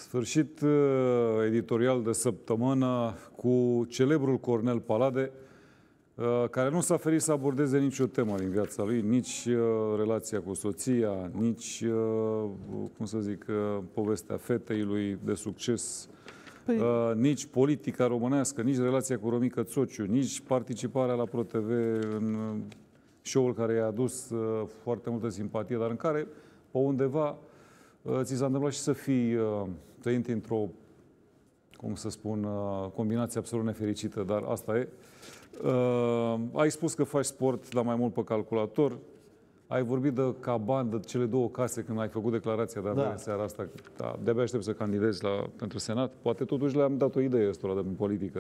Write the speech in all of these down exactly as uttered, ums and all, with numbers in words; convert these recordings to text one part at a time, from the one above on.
Sfârșit editorial de săptămână cu celebrul Cornel Palade, care nu s-a ferit să abordeze nicio temă din viața lui, nici relația cu soția, nici, cum să zic, povestea fetei lui de succes, păi... nici politica românească, nici relația cu Romică Țociu, nici participarea la ProTV în show-ul care i-a adus foarte multă simpatie, dar în care, pe undeva, ți s-a întâmplat și să fii, să intri într-o, cum să spun, combinație absolut nefericită, dar asta e. Ai spus că faci sport, dar mai mult pe calculator. Ai vorbit de Caban, de cele două case, când ai făcut declarația de avere da. seara asta. Da, de-abia aștept să candidezi la, pentru Senat. Poate totuși le-am dat o idee ăstora de politică.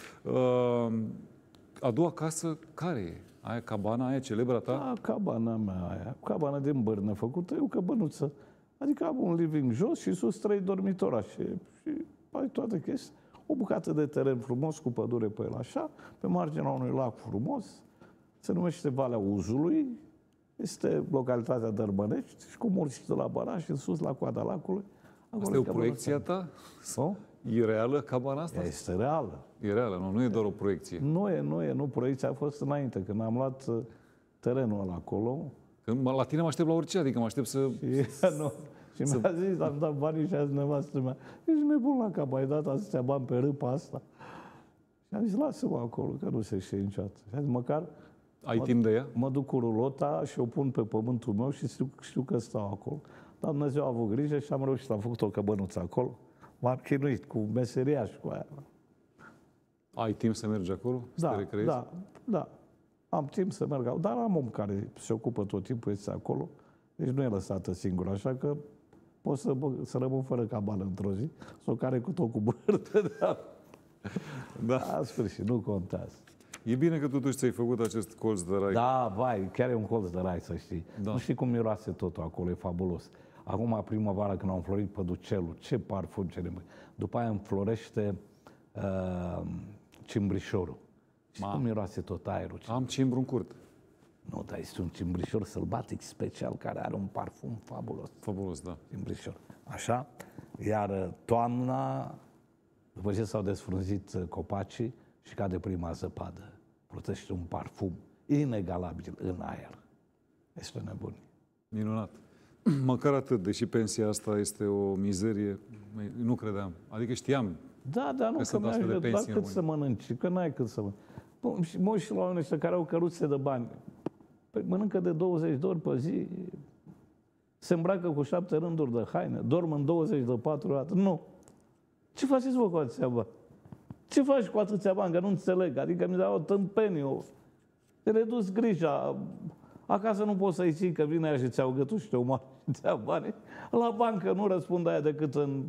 A doua casă, care e? Aia, cabana aia, celebra ta? Da, cabana mea aia. Cabana din Bârnă făcută, eu căbănuță. Adică am un living jos și sus trei dormitorașe. Și ai toate chestii. O bucată de teren frumos, cu pădure pe el așa, pe marginea unui lac frumos. Se numește Valea Uzului. Este localitatea Dărbănești și cu murci de la baraj și în sus la coada lacului. Asta e o proiecție a ta? Sau? E reală cabana asta? Este reală. E reală, nu, nu e doar o proiecție. Nu e, nu e, nu. Proiecția a fost înainte, când am luat terenul ăla acolo. Când la tine mă aștept la orice, adică mă aștept să... Și, nu. Și să... mi-a zis, am dat banii și azi nevastă mea. Ești nebun la cap, ai dat atâția bani pe râpa asta. Și am zis, lasă-mă acolo, că nu se știe niciodată. Și am zis, măcar... Ai mă, timp de ea? Mă duc cu rulota și o pun pe pământul meu și știu, știu că stau acolo. Dar Dumnezeu a avut grijă și am reușit, am făcut o căbănuță acolo. M-am chinuit cu meseria și cu aia. Ai timp să mergi acolo? Să da, te recreezi? Da, da. Am timp să merg, dar am om care se ocupă tot timpul, este acolo. Deci nu e lăsată singură, așa că pot să, să rămân fără cabană într-o zi, sau care cu tot cu bărtă. Da. Da. La sfârșit, nu contează. E bine că totuși ți-ai făcut acest colț de rai. Da, vai, chiar e un colț de rai, să știi. Da. Nu știi cum miroase totul acolo, e fabulos. Acum, primăvara, când am înflorit păducelul, ce parfum, ce nevoie. După aia înflorește uh, cimbrișorul. Și cum miroase tot aerul. Am cimbru în curte. Nu, dar este un cimbrișor sălbatic special care are un parfum fabulos. Fabulos, da. Cimbrișor. Așa? Iar toamna, după ce s-au desfrunzit copacii și cade prima zăpadă, plutește un parfum inegalabil în aer. Este nebun. Minunat. Măcar atât, deși pensia asta este o mizerie, nu credeam. Adică știam. Da, da, nu, că, că merge, dar cât să mănânci, că n-ai cât să mănânci. Mă uit și la oamenii ăștia care au căruțe de bani. Păi mănâncă de douăzeci de ori pe zi, se îmbracă cu șapte rânduri de haine, dorm în douăzeci de patru ori. Nu. Ce faceți vă cu atâția bani? Ce faci cu atâția bani? Că nu înțeleg. Adică mi dau o tâmpenie. O... Te redus grija. Acasă nu poți să-i ții că vine aia și ți-au gătut și te omoară și ți-a bani. La bancă nu răspund aia decât în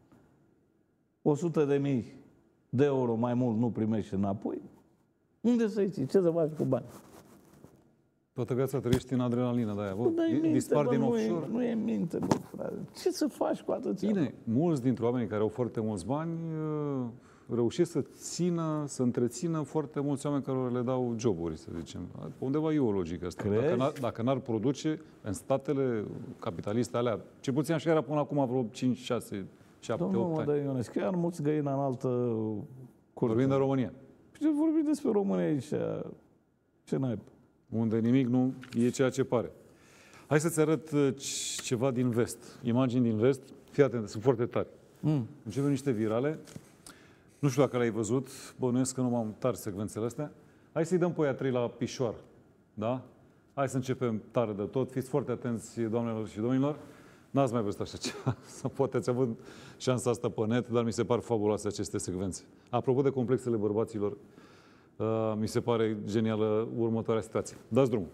o sută de mii de euro, mai mult nu primești înapoi. Unde să-i ții? Ce să faci cu bani? Toată viața trăiești în adrenalină de aia. Bă, bă, minte, dispar bă, din nu offshore. E, nu e minte, bă, frate. Ce să faci cu atâția? Bine, mulți dintre oamenii care au foarte mulți bani reușesc să țină, să întrețină foarte mulți oameni care le dau joburi, să zicem. Undeva e o logică asta. Dacă n-ar, dacă n-ar produce, în statele capitaliste alea, ce puțin așa era până acum vreo cinci, șase, șapte, opt ani. Domnul Mădăi Ionescu, chiar mulți găina în altă curte. Vorbim de România. Ce vorbim despre România aici? Ce n-ai? Unde nimic nu e ceea ce pare. Hai să-ți arăt ceva din vest. Imagini din vest. Fii atent, sunt foarte tari. Mm. Începem niște virale. Nu știu dacă l-ai văzut. Bănuiesc că nu m-am tare secvențele astea. Hai să-i dăm pe aia trei la pișoară. Da? Hai să începem tare de tot. Fiți foarte atenți, doamnelor și domnilor. N-ați mai văzut așa ceva. Sau poate ați avut șansa asta pe net, dar mi se par fabuloase aceste secvențe. Apropo de complexele bărbaților, Uh, mi se pare genială următoarea situație. Dați drumul.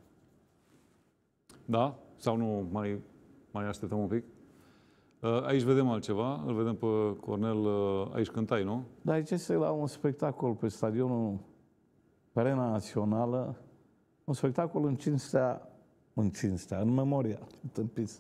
Da? Sau nu mai, mai așteptăm un pic? Uh, aici vedem altceva. Îl vedem pe Cornel. Uh, aici cântai, nu? Da, aici este la un spectacol pe stadionul pe Arena Națională. Un spectacol în cinstea, în cinstea, în memoria, întâmpiți.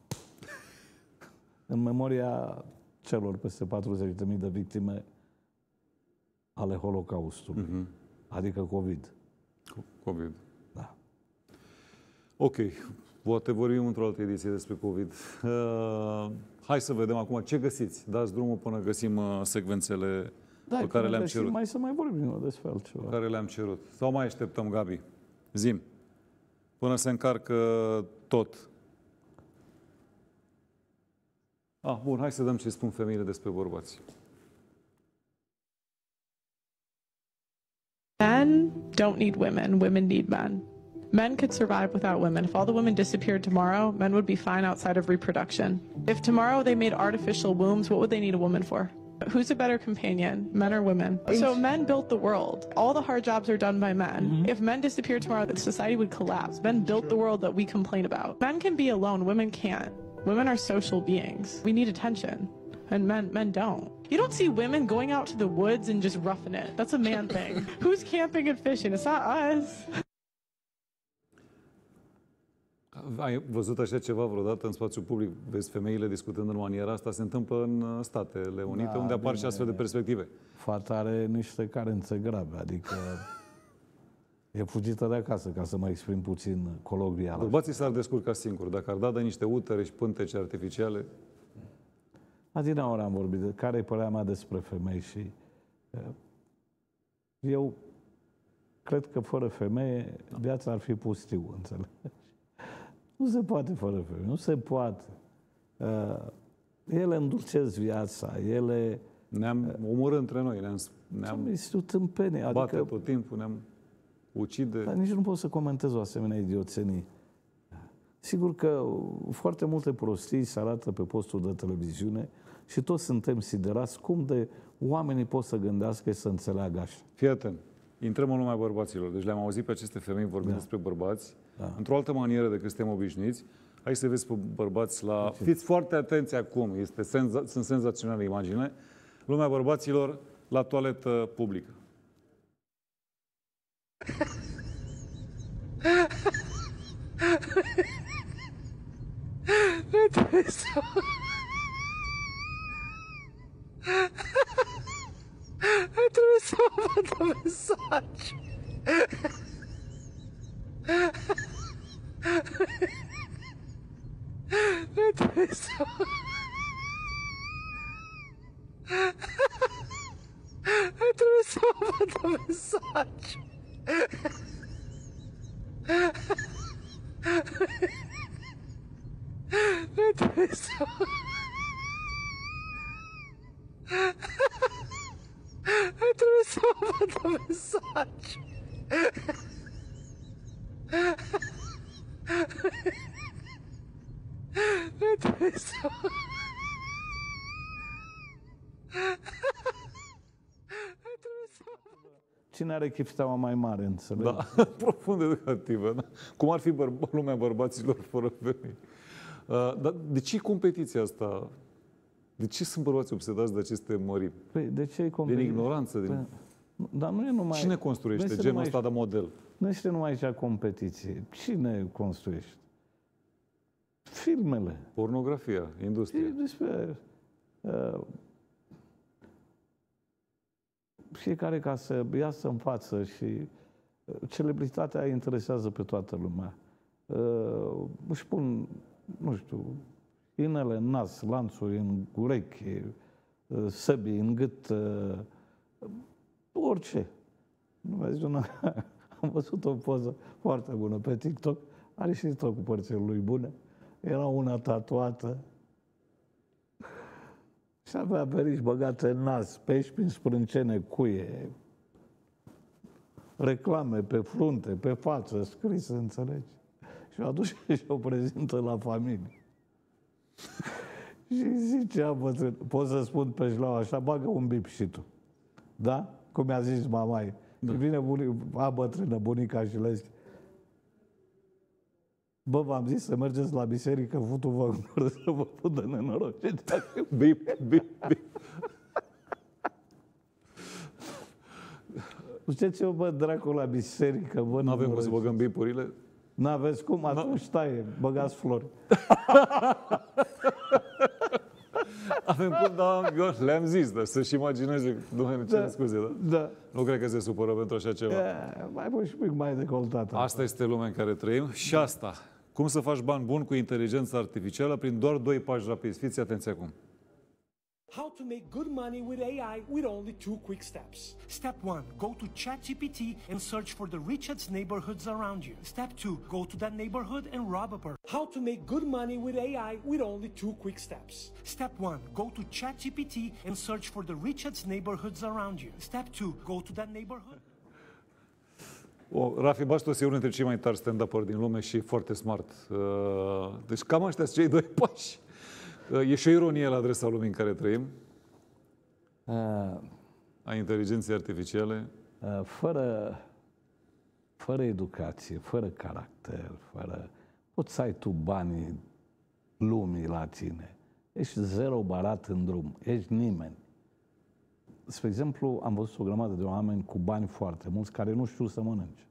În memoria celor peste patruzeci de mii de victime ale Holocaustului, uh-huh. Adică COVID. COVID. Da. Ok. Poate vorbim într-o altă ediție despre COVID. Uh, hai să vedem acum ce găsiți. Dați drumul până găsim uh, secvențele da, pe care le-am cerut. Mai să mai vorbim despre altceva. Pe care le-am cerut. Sau mai așteptăm, Gabi? Zim. Până se încarcă tot. Ah, bun, hai să dăm ce spun femeile despre bărbați. Men don't need women, women need men. Men could survive without women. If all the women disappeared tomorrow, men would be fine outside of reproduction. If tomorrow they made artificial wombs, what would they need a woman for? Who's a better companion, men or women? So men built the world. All the hard jobs are done by men. Mm-hmm. If men disappeared tomorrow, the society would collapse. Men built the world that we complain about. Men can be alone, women can't. Women are social beings. We need attention. And men men don't. You don't see women going out to the woods and just roughing it. That's a man thing. Who's camping and fishing? It's not us. Ai văzut așa ceva vreodată în spațiu public? Vezi femeile discutând în maniera asta? Se întâmplă în Statele Unite, da, unde apar bine, și astfel de perspective. Fata are niște carențe grave, adică e fugită de acasă, ca să mă exprim puțin colovial. Bărbații s-ar descurca singuri. Dacă ar da de niște utere și pântece artificiale... Adinaori am vorbit de care e părerea mea despre femei și eu cred că fără femeie viața ar fi pustiu, înțelegi? Nu se poate fără femeie, nu se poate. Ele îndulcesc viața, ele... Ne-am omorât între noi, ne-am... ne-am este o tâmpenie. Adică, bate tot timpul, ne-am ucide... Dar nici nu pot să comentez o asemenea idioțenie. Sigur că foarte multe prostii se arată pe postul de televiziune și toți suntem siderați cum de oamenii pot să gândească și să înțeleagă așa. Fii atent. Intrăm în lumea bărbaților. Deci le-am auzit pe aceste femei vorbind da. despre bărbați, da. într-o altă manieră decât suntem obișnuiți. Hai să vezi pe bărbați la... Ce? Fiți foarte atenți acum, este senza... sunt senzaționale imagine. Lumea bărbaților la toaletă publică. Nu trebuie să... Nu trebuie să mă vadă mesaj. Nu trebuie să... Nu trebuie să mă vadă mesaj. Nu trebuie să... Nu trebuie să mă vadă mesaj. Nu trebuie să... Cine are chifteaua mai mare, înțelegi? Da, profund educativă. Da? Cum ar fi bărba, lumea bărbaților fără femei? Uh, dar de ce e competiția asta? De ce sunt bărbații obsedați de aceste mărimi? Păi, de ce e competiția? Din ignoranță? Din... Păi, dar nu e numai... Cine construiește genul numai... ăsta de model? Nu este numai aici competiție. Cine construiește? Filmele. Pornografia, industria. E despre... Uh, fiecare ca să iasă în față și celebritatea interesează pe toată lumea. Uh, își pun, nu știu, inele în nas, lanțuri în urechi, uh, săbii în gât, uh, orice. Nu vezi una... Am văzut o poză foarte bună pe TikTok, are și tot cu părțile lui bune. Era una tatuată și avea periși băgate în nas, pești prin sprâncene, cuie, reclame pe frunte, pe față, scrise, înțelegi? Și o aduce și o prezintă la familie. Și zicea bătrân, pot să spun pe șlau așa, bagă un bip și tu. Da? Cum mi-a zis mamaie. Da. Și vine bunic, a bătrână, bunica și le zice, bă, v-am zis să mergeți la biserică, futu-vă în gură să vă pudă nenorocit. Bip, bip, bip. Știți eu, bă, dracu, la biserică, bă, nu avem cum să băgăm bipurile? N-aveți cum? Atunci stai, băgați flori. Avem cum, dar eu le-am zis, dar să-și imagineze, Doamne, ce da, scuze, da? Da. Nu cred că se supără pentru așa ceva. E, mai pui și pic mai decoltată. Asta este lumea în care trăim și asta Cum să faci bani buni cu inteligența artificială prin doar doi pași rapizi. Fiți atenți acum. How to make good money with A I with only two quick steps. Step one, go to ChatGPT and search for the richest neighborhoods around you. Step two, go to that neighborhood and rob a person. How to make good money with A I with only two quick steps. Step one, go to ChatGPT and search for the richest neighborhoods around you. Step two, go to that neighborhood. O, Rafi Bastos e unul dintre cei mai tari stand-up-uri din lume și foarte smart. Deci cam ăștia sunt cei doi pași. E și o ironie la adresa lumii în care trăim, a inteligenței artificiale. Fără, fără educație, fără caracter, fără... Poți să ai tu banii lumii la tine. Ești zero barat în drum. Ești nimeni. Spre exemplu, am văzut o grămadă de oameni cu bani foarte mulți care nu știu să mănânce.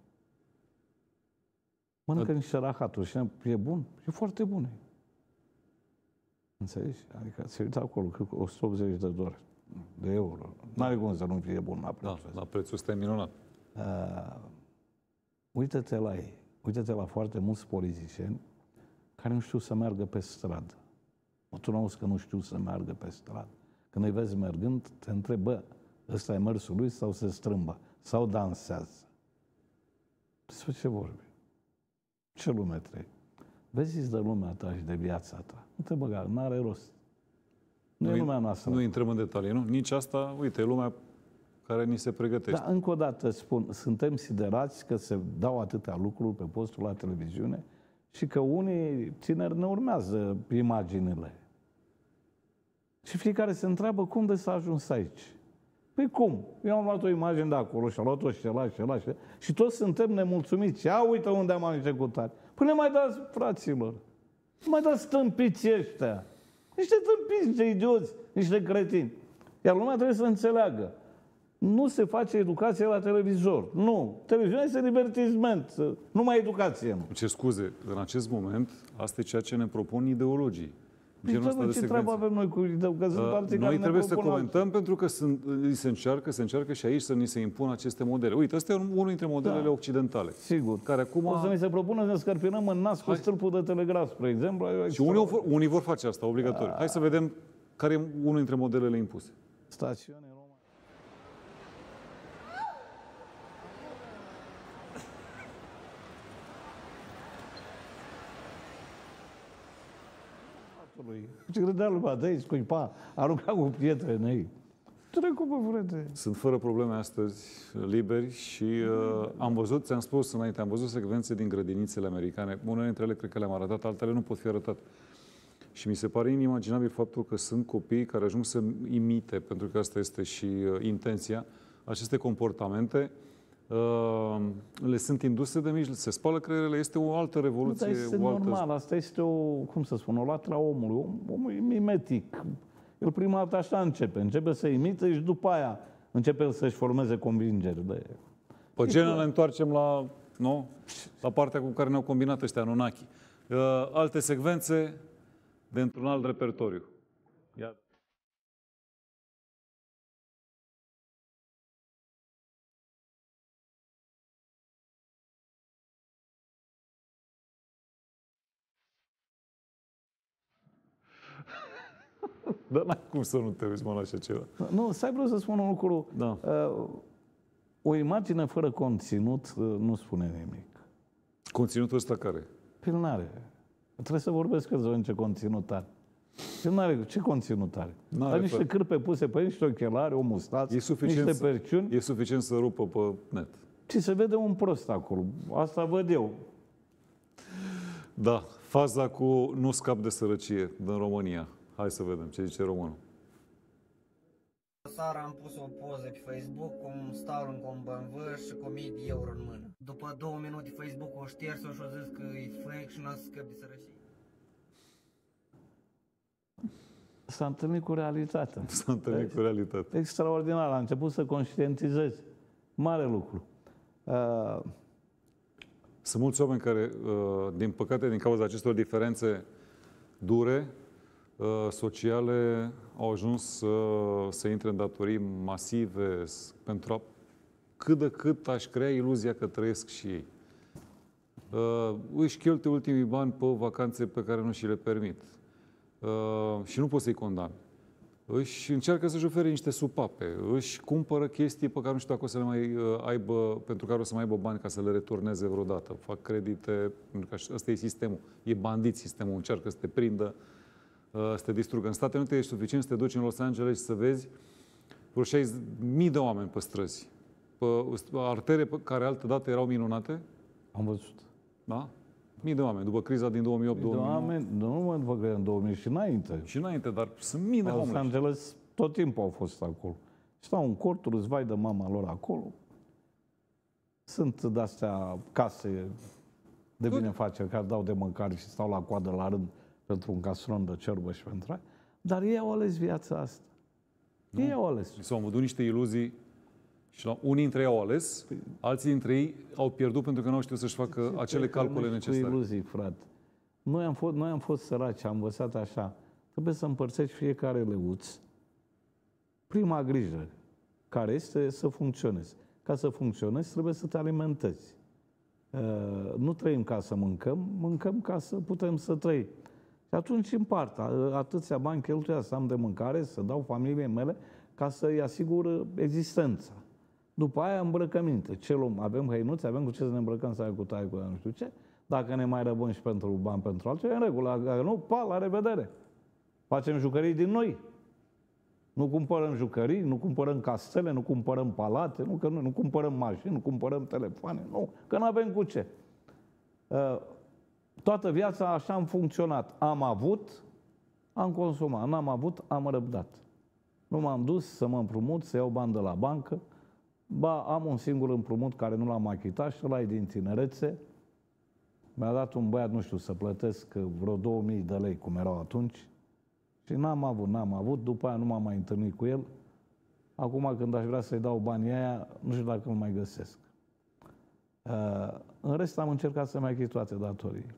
Mănâncă niște rahaturi și e bun. E foarte bun. Înțelegi? Adică se uită acolo, cred că o sută optzeci de dolari, de euro. N-are cum să nu fie bun la prețul ăsta. Da, la prețul ăsta e minunat. Uh, uită-te la ei. Uită-te la foarte mulți politicieni care nu știu să meargă pe stradă. Tu n-auzi că nu știu să meargă pe stradă. Când îi vezi mergând, te întrebi, bă, ăsta e mersul lui sau se strâmbă? Sau dansează? Despre ce vorbi? Ce lume trăi? Vezi-ți de lumea ta și de viața ta. Nu te băga, n-are rost. Nu, nu e lumea noastră. Nu intrăm în detalii, nu? Nici asta, uite, e lumea care ni se pregătește. Dar încă o dată spun, suntem siderați că se dau atâtea lucruri pe postul la televiziune și că unii tineri ne urmează imaginile. Și fiecare se întreabă cum de s-a ajuns aici. Păi cum? Eu am luat o imagine de acolo și am luat-o și ăla și ăla și ăla. Și toți suntem nemulțumiți. Ia uite unde am ajuns cu tare. Păi ne mai dați, fraților. Nu mai dați stâmpiți ăștia. Niște tâmpiți, niște idioți, niște cretini. Iar lumea trebuie să înțeleagă. Nu se face educație la televizor. Nu. Televiziunea este divertisment. Numai educație. Nu. Ce scuze, în acest moment, asta e ceea ce ne propun ideologii. Păi, ce treabă avem noi cu idei? Că sunt alții Noi care trebuie ne să comentăm alții. Pentru că sunt, se, încearcă, se încearcă și aici să ni se impună aceste modele. Uite, ăsta e unul dintre modelele da. occidentale. Sigur. Care acum... O să ni se propună să ne scărpinăm în nas cu stâlpul de telegraf, spre exemplu. Și unii, vor, unii vor face asta, obligatoriu. Hai să vedem care e unul dintre modelele impuse. Stațiune Roma. Ce credea lumea de aici, scuipa, arunca cu pietre în ei. Trecu pe frate. Sunt fără probleme astăzi, liberi și uh, am văzut, ți-am spus înainte, am văzut secvențe din grădinițele americane. Unele dintre ele cred că le-am arătat, altele nu pot fi arătate. Și mi se pare inimaginabil faptul că sunt copii care ajung să imite, pentru că asta este și uh, intenția, aceste comportamente. Uh, le sunt induse de mici, se spală creierele, este o altă revoluție. Nu, dar este o altă... normal, asta este o, cum să spun, o latră a omului. Omul e mimetic. El prima dată așa începe, începe să imite și după aia începe să-și formeze convingeri. De... Pe genul ne întoarcem la, nu? La partea cu care ne-au combinat ăștia Anunnaki. Uh, alte secvențe dintr-un alt repertoriu. Ia. Dar n-ai cum să nu te uiți, mă, la așa ceva. Nu, stai vreau să spun un lucru. Da. Uh, o imagine fără conținut uh, nu spune nimic. Conținutul ăsta care? Păi n-are. Trebuie să vorbesc că să ce conținut are. Păi n-are. Ce conținut are? Are niște cârpe puse pe niște ochelari, o mustață, niște perciuni. E suficient să rupă pe net. Și se vede un prost acolo. Asta văd eu. Da. Faza cu nu scap de sărăcie din România. Hai să vedem ce zice românul. Seara am pus o poză pe Facebook cum stau lângă un B M W și cu o mie de euro în mână. După două minute Facebook o șters-o și o zis că e fake și nu o să scăp de sărăcie. S-a întâlnit cu realitatea. S-a întâlnit cu realitatea. Extraordinar. A început să conștientizeze. Mare lucru. Uh... Sunt mulți oameni care, uh, din păcate, din cauza acestor diferențe dure, sociale, au ajuns să, să intre în datorii masive pentru a cât de cât aș crea iluzia că trăiesc și ei. Uh, își cheltuie ultimii bani pe vacanțe pe care nu și le permit. Uh, și nu poți să-i condamni. Își încearcă să-și ofere niște supape, își cumpără chestii pe care nu știu dacă o să le mai uh, aibă, pentru care o să mai aibă bani ca să le returneze vreodată. Fac credite, pentru că ăsta e sistemul. E bandit sistemul, încearcă să te prindă, uh, să te distrugă. În Statele Unite ești suficient să te duci în Los Angeles și să vezi vreo șaizeci de mii de oameni pe străzi. Pe artere care altădată erau minunate. Am văzut. Da? Mii de oameni, după criza din două mii opt două mii nouă. Oameni, nu numai după criza din două mii și înainte. Și înainte, dar sunt mii de Los Angeles tot timpul au fost acolo. Stau în corturi, îți vai de mama lor acolo. Sunt de-astea case de binefaceri care dau de mâncare și stau la coadă la rând pentru un castron de ciorbă și pentru aia. Dar ei au ales viața asta. Nu. Ei au ales. S-au mădut niște iluzii și la, unii dintre ei au ales, alții dintre ei au pierdut pentru că nu au știut să-și facă ce acele calcule necesare. Cu iluzii, frate. Noi am fost, noi am fost săraci, am învățat așa. Trebuie să împărțești fiecare leuț. Prima grijă care este să funcționezi. Ca să funcționezi, trebuie să te alimentezi. Uh, nu trăim ca să mâncăm, mâncăm ca să putem să trăim. Și atunci împart atâția bani cheltuia să am de mâncare, să dau familiei mele, ca să-i asigur existența. După aia îmbrăcăminte. Ce luăm? Avem hăinuțe, avem cu ce să ne îmbrăcăm, să ai cu taie, cu nu știu ce. Dacă ne mai răbăm și pentru bani pentru altceva, în regulă. Dacă nu, pa, la revedere. Facem jucării din noi. Nu cumpărăm jucării, nu cumpărăm castele, nu cumpărăm palate, nu, că nu, nu cumpărăm mașini, nu cumpărăm telefoane, nu, că nu avem cu ce. Uh, toată viața așa am funcționat. Am avut, am consumat. N-am avut, am răbdat. Nu m-am dus să mă împrumut, să iau bani de la bancă. Ba, am un singur împrumut care nu l-am achitat și ăla e din tinerețe. Mi-a dat un băiat, nu știu, să plătesc vreo două mii de lei, cum erau atunci. Și n-am avut, n-am avut. După aia nu m-am mai întâlnit cu el. Acum, când aș vrea să-i dau banii aia, nu știu dacă îl mai găsesc. Uh, în rest, am încercat să-mi achit toate datoriile.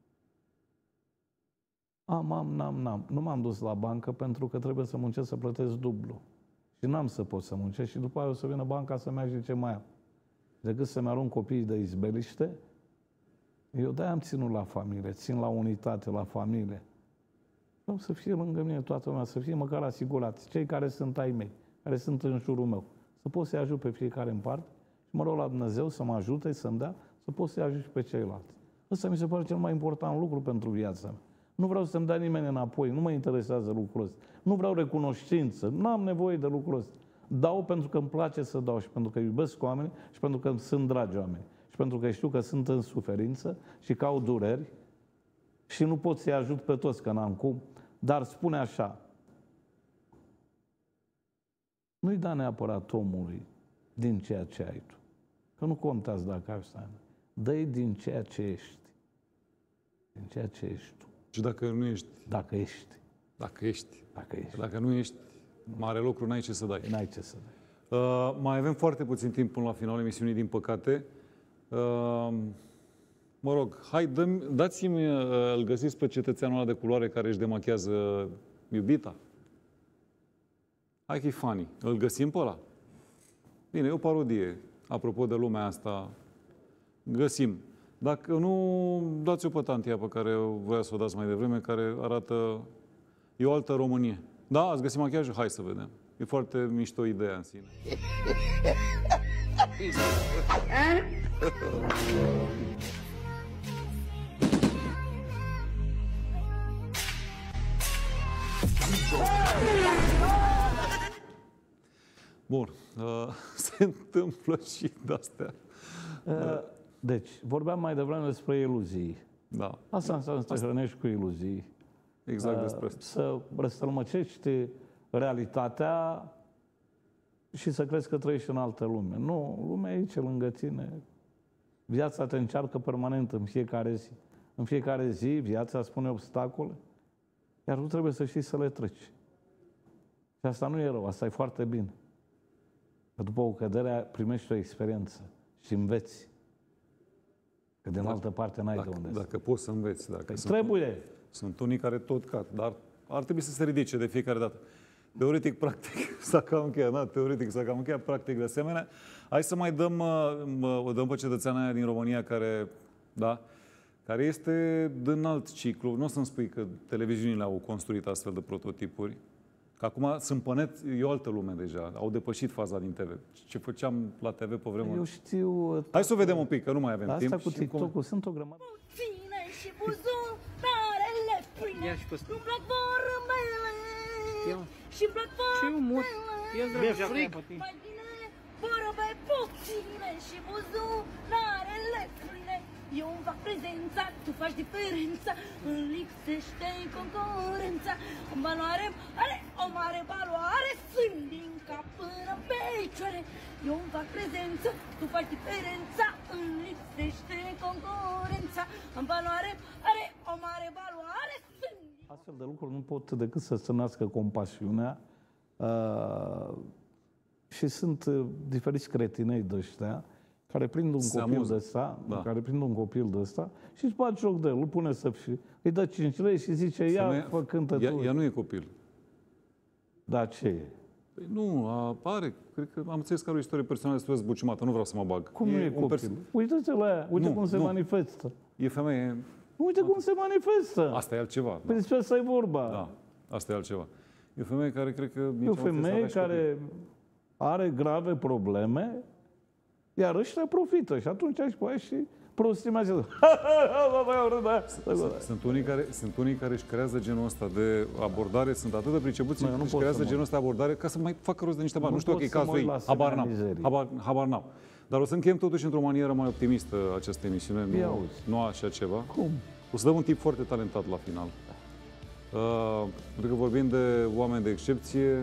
Am, am, n-am, n-am. Nu m-am dus la bancă pentru că trebuie să muncesc să plătesc dublu. Și n-am să pot să muncesc și după aia o să vină banca să-mi ia și ce mai am. Decât să-mi arunc copiii de izbeliște, eu de-aia am ținut la familie, țin la unitate, la familie. Vreau să fie lângă mine toată lumea, să fie măcar asigurați. Cei care sunt ai mei, care sunt în jurul meu. Să pot să-i ajut pe fiecare în parte și mă rog la Dumnezeu să mă ajute, să-mi dea, să pot să-i ajut și pe ceilalți. Ăsta mi se pare cel mai important lucru pentru viața mea. Nu vreau să-mi dea nimeni înapoi, nu mă interesează lucrul ăsta. Nu vreau recunoștință, nu am nevoie de lucrul ăsta. Dau pentru că îmi place să dau și pentru că iubesc oamenii și pentru că îmi sunt dragi oameni. Și pentru că știu că sunt în suferință și că au dureri și nu pot să-i ajut pe toți, că n-am cum. Dar spune așa, nu-i da neapărat omului din ceea ce ai tu. Că nu contează dacă ai să ai. Dă-i din ceea ce ești. Din ceea ce ești tu. Și dacă nu ești? Dacă ești. Dacă ești. Dacă ești. Dacă nu ești, mare lucru, n-ai ce să dai. N-ai ce să dai. Uh, mai avem foarte puțin timp până la finalul emisiunii, din păcate. Uh, mă rog, hai, dați-mi, uh, îl găsiți pe cetățeanul ăla de culoare care își demachează iubita? Hai că e funny. Îl găsim pe ăla? Bine, e o parodie. Apropo de lumea asta, găsim. Dacă nu, dați-o pe tantia pe care voia să o dați mai devreme, care arată... E o altă Românie. Da? Ați găsit machiajul? Hai să vedem. E foarte mișto ideea în sine. Bun. Uh, se întâmplă și de-astea. Uh, deci, vorbeam mai devreme despre iluzii. Da. Asta înseamnă să te hrănești cu iluzii. Exact despre asta. Să răstălmăcești realitatea și să crezi că trăiești în altă lume. Nu, lumea e aici, lângă tine. Viața te încearcă permanent în fiecare zi. În fiecare zi, viața spune obstacole, iar tu trebuie să știi să le treci. Și asta nu e rău, asta e foarte bine. Că după o cădere primești o experiență și înveți. Că de în altă parte n-ai dacă, de unde. Dacă poți să înveți. Dacă păi sunt, trebuie. Sunt unii care tot cad, dar ar trebui să se ridice de fiecare dată. Teoretic, practic, s-a cam încheiat, da? Teoretic s-a cam încheiat, practic, de asemenea. Hai să mai dăm, o dăm pe cetățeana aia din România care, da, care este din alt ciclu. Nu o să-mi spui că televiziunile au construit astfel de prototipuri. Că acum sunt pe net, e o altă lume deja. Au depășit faza din T V. Ce făceam la T V pe vremuri. Eu știu... Hai să o vedem un pic, că nu mai avem asta timp. Asta cu TikTok-ul sunt o grămadă. Ține și buzunarele pline. Ia și pe Nu-mi plac vorbele. Ia. Și-mi plac Ce umor? Ia vorbele. de frig. Mai bine vorbe puține și buzunarele pline. Eu îmi fac prezența, tu faci diferența. Îmi lipsește concurența. În valoare, are o mare valoare. Sunt din cap până pe picioare. Eu îmi fac prezență, tu faci diferența. Îmi lipsește concurența. În valoare, are o mare valoare. Sunt din... Astfel de lucruri nu pot decât să stârnească compasiunea. Uh, și sunt uh, diferiți cretinei de ăștia care prind un Se copil amuză. de ăsta, Da. care prind un copil de ăsta și își bate joc de el, îl pune să fie, îi dă cinci lei și zice, ia, Femeia- fă, cântă ea, tu. ea nu e copil. Da, ce e? Păi nu, apare. Cred că am înțeles că are o istorie personală destul de zbuciumată. Nu vreau să mă bag. Cum nu e un copil? pers- Uite-te la ea, uite Nu, cum se nu. manifestă. E femeie. Uite cum se manifestă. Asta e altceva. Păi despre asta e vorba. Da, asta e altceva. E o femeie care cred că... E o niciodată să femeie avea și care are grave probleme, iar ăștia profită și atunci își poate și prostimează. copii. Sunt unii, care, sunt unii care își creează genul ăsta de abordare, sunt atât de pricepuți Nu, eu nu că își pot creează să mă- genul ăsta de abordare ca să mai facă rost de niște bani. Nu, Nu știu pot dacă e să mă cazul ei, uit la habar asemenea n-am. mizerii. Habar, habar n-am. Dar o să încheiem totuși într-o manieră mai optimistă această emisiune, Ia nu, auzi. nu așa ceva. Cum? O să dăm un tip foarte talentat la final. Uh, pentru că vorbim de oameni de excepție,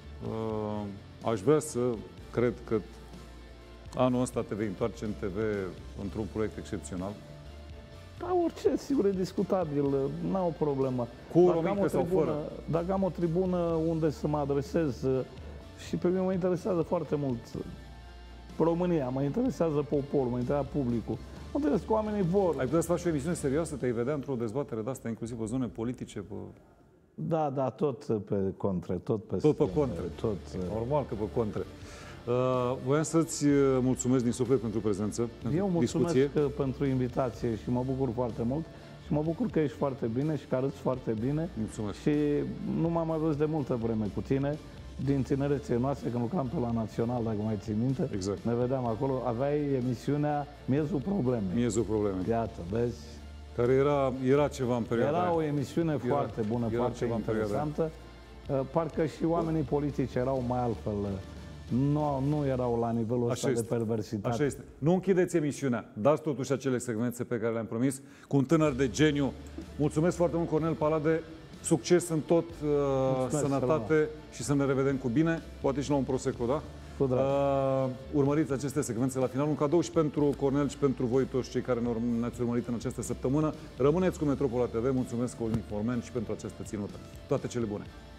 uh, aș vrea să cred că anul ăsta te vei întoarce în T V într-un proiect excepțional. Da, orice, sigur, e discutabil, n-au o problemă. Cu o Dacă am mică o sau tribună, fără? Dacă am o tribună unde să mă adresez și pe mine mă interesează foarte mult România, mă interesează poporul, mă interesează publicul. Mă interesează că oamenii vor. Ai putea să faci și o emisiune serioasă, te-ai vedea într-o dezbatere de asta, inclusiv pe zone politice, pe... Da, da, tot pe contre, tot pe Tot pe stele, contre. Tot, Normal că pe contre. Uh, voiam să-ți uh, mulțumesc din suflet pentru prezență, pentru Eu mulțumesc discuție. pentru invitație și mă bucur foarte mult și mă bucur că ești foarte bine și că arăți foarte bine. Mulțumesc. Și nu m-am mai văzut de multă vreme cu tine, din tinerețe noastre, când lucram pe la Național, dacă mai ții minte. Exact. Ne vedeam acolo, aveai emisiunea Miezul Problemei. Miezul problemei. Iată, vezi? Care era, era ceva în perioada Era aia. o emisiune Era- foarte bună, era foarte ceva în perioada aia. interesantă. Uh, Parcă și oamenii politici erau mai altfel. Nu, nu erau la nivelul ăsta de perversitate. Așa este. Nu închideți emisiunea. Dați totuși acele secvențe pe care le-am promis cu un tânăr de geniu. Mulțumesc foarte mult, Cornel Palade. Succes în tot, uh, sănătate și să ne revedem cu bine. Poate și la un Prosecco, da? Cu drag. Uh, urmăriți aceste secvențe la final. Un cadou și pentru Cornel și pentru voi toți cei care ne-ați urmărit în această săptămână. Rămâneți cu Metropola T V. Mulțumesc, Olin Forman, și pentru această ținută. Toate cele bune!